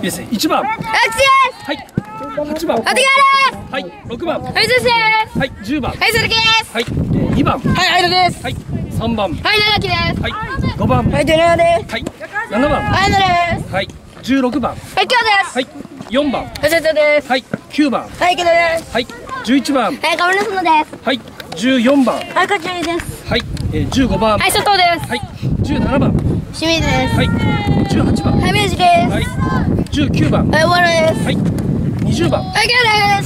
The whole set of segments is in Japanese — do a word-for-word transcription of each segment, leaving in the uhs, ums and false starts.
いですね。いちばん。 アクシはい。はちばん。 お手柄。 はい。ろくばん。 はい、そうです。 はい。じゅうばん。 はい、それです。 はい。にばん。 はい、アイドです。 はい。さんばん。 はい、長木です。 はい。ごばん。 はい、ジュニアです。 はい。ななばん。 はい、のです。 はい。じゅうろくばん。 はい、今日です。 はい。よんばん。 はい、そうです。 はい。きゅうばん。 はい、木戸です。 はい。じゅういちばん。 はい、カメラスノです。 はい。じゅうよんばん。 はい、こちらです。 はい。えー、じゅうごばん。 はい、佐藤です。 はい。じゅうななばん。 清水です。 はい。じゅうはちばん。 はい、ミュージです。 はい。じゅうきゅうばん。 はい、おわらです。 はい。にじゅうばん。 はい、キャです。 はい。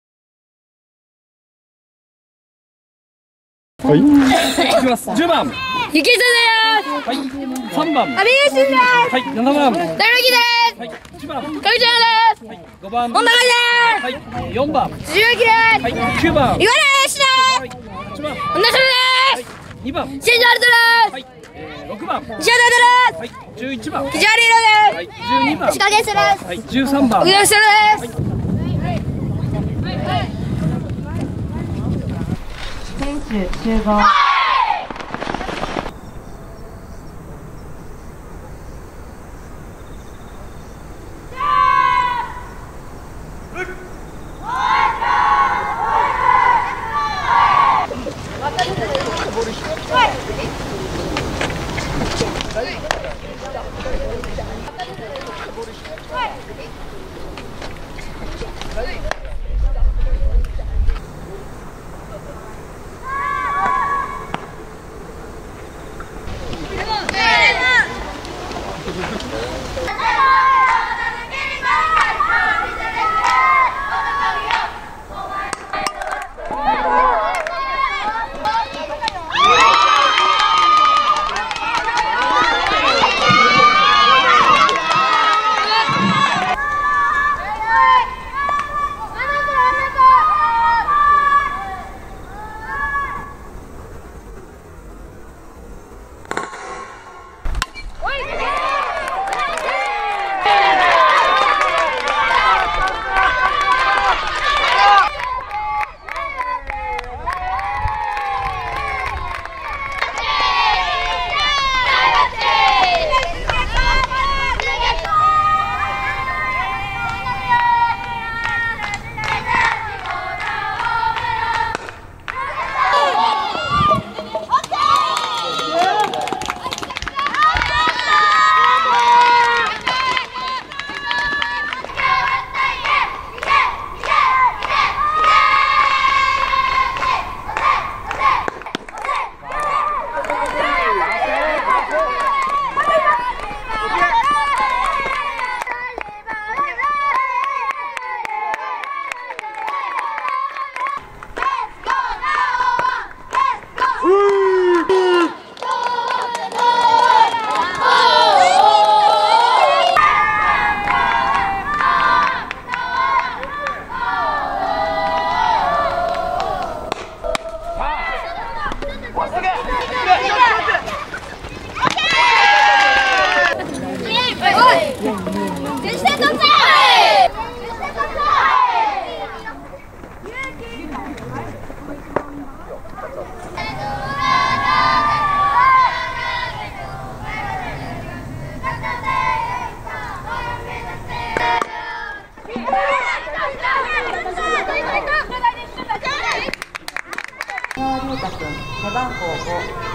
はい。いきます。じゅうばん。 ゆきすです。 はい。さんばん。 アビユシです。 はい。ななばん。 ダルキです。 はい。いちばん。 かみちゃんです。 はい。ごばん。 本田です。 はい。よんばん。 つゆきです。 はい。きゅうばん。 岩根です。 はい。はちばん。 本田するです。 にばん。 新庄アルトはい。えー、ろくばん。 です。石原です。 はい。じゅういちばん。 キジャリーロはい。 です。 じゅうにばん。 石影です。 はい。じゅうさんばん。 上吉です。 選手集合。龍太君、背番号ご。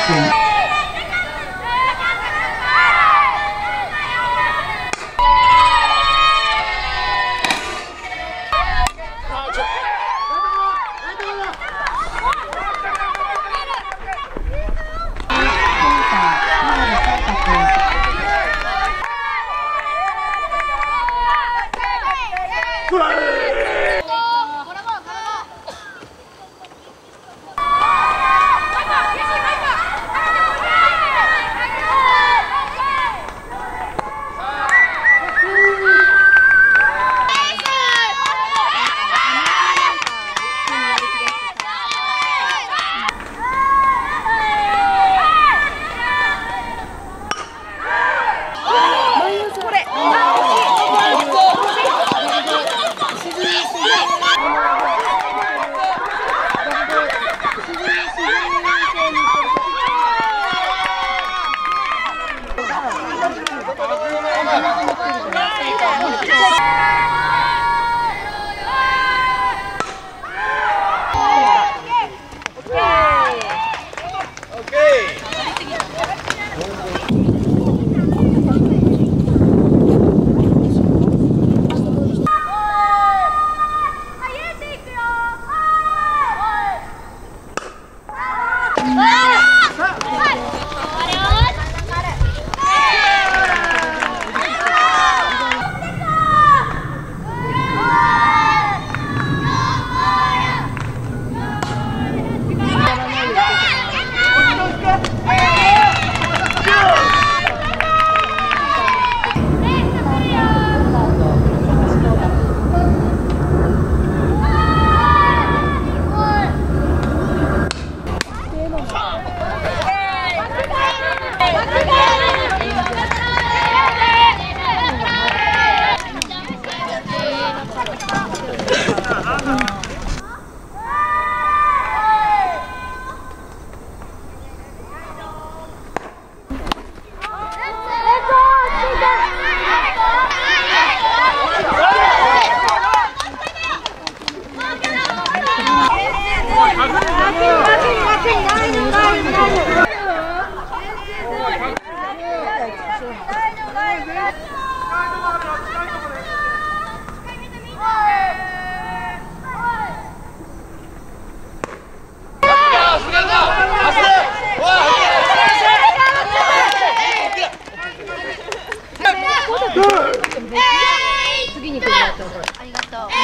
次に来るやつ。ありがとう。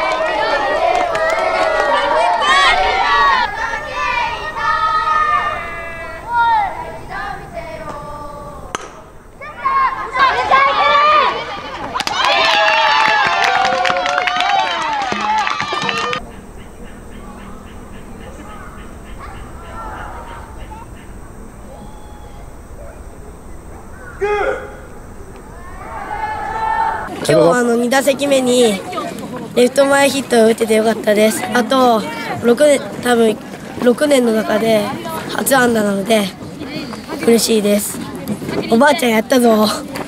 今日はあのに打席目にレフト前ヒットを打ててよかったです。あとろくねん、多分ろくねんの中で初安打なので嬉しいです。おばあちゃんやったぞ。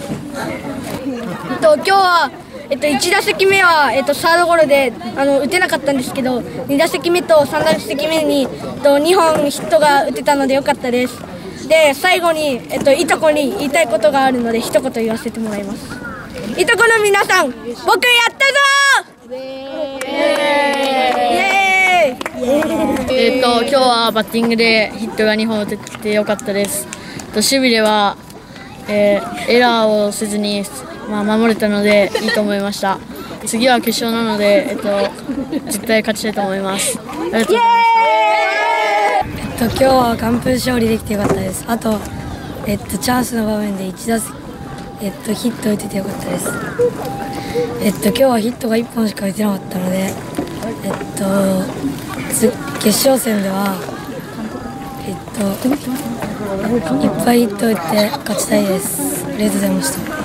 と今日は、えっと、いち打席目は、えっと、サードゴロであの打てなかったんですけど、に打席目とさん打席目に、えっと、にほんヒットが打てたのでよかったです。で最後に、えっと、いとこに言いたいことがあるので一言言わせてもらいます。いとこの皆さん、僕やったぞー。イエーイ。 えっと今日はバッティングでヒットがにほん打ててよかったです。と守備では、えー、エラーをせずに、まあ、守れたのでいいと思いました。次は決勝なので、えっと、絶対勝ちたいと思います。ありがとうございます。 えっと今日は完封勝利できてよかったです。あとえっとチャンスの場面でいち打席えっとヒット打ててよかったです。えっと今日はヒットがいっぽんしか打てなかったので、えっとつ決勝戦ではえっといっぱいヒット打って勝ちたいです。ありがとうございました。